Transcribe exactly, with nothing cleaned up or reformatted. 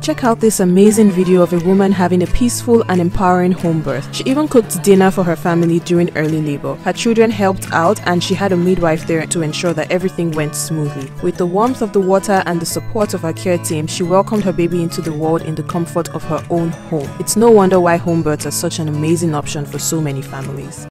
Check out this amazing video of a woman having a peaceful and empowering home birth. She even cooked dinner for her family during early labor. Her children helped out and she had a midwife there to ensure that everything went smoothly. With the warmth of the water and the support of her care team, she welcomed her baby into the world in the comfort of her own home. It's no wonder why home births are such an amazing option for so many families.